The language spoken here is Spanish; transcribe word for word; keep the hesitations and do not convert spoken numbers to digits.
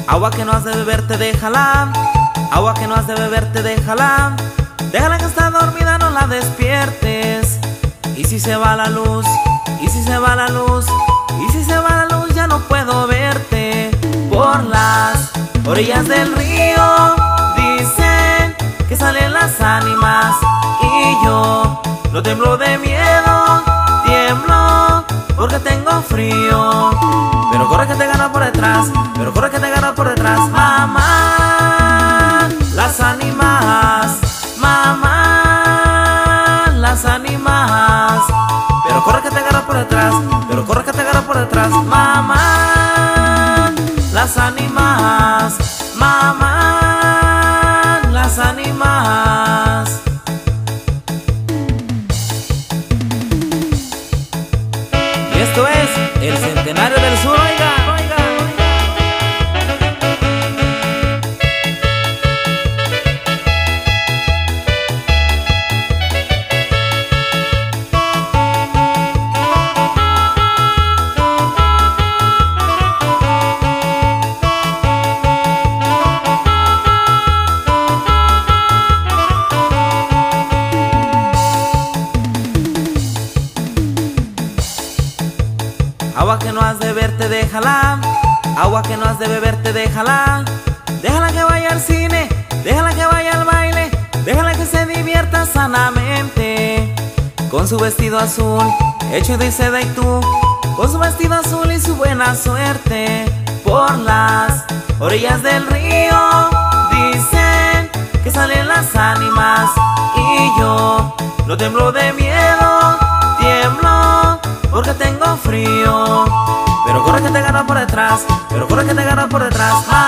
Agua que no has de beberte, déjala. Agua que no has de beberte, déjala. Déjala que está dormida, no la despiertes. Y si se va la luz, y si se va la luz, y si se va la luz, ya no puedo verte. Por las orillas del río dicen que salen las ánimas, y yo no temblo de miedo, tiemblo porque tengo frío. Pero corre que te gana por detrás, pero corre que te gana por detrás. Mamá, las ánimas, mamá, las ánimas. Pero corre que te gana por detrás, pero corre que te gana por detrás. Mamá, las ánimas, mamá, las ánimas. Y esto es el Centenario del Sur, oiga, oiga. Agua que no has de beberte, déjala. Agua que no has de beberte, déjala. Déjala que vaya al cine, déjala que vaya al baile, déjala que se divierta sanamente. Con su vestido azul, hecho de seda, y tú con su vestido azul y su buena suerte. Por las orillas del río dicen que salen las ánimas, y yo no temblo de miedo, tiemblo porque tengo frío. Pero corre que te gana por detrás, pero corre que te gana por detrás.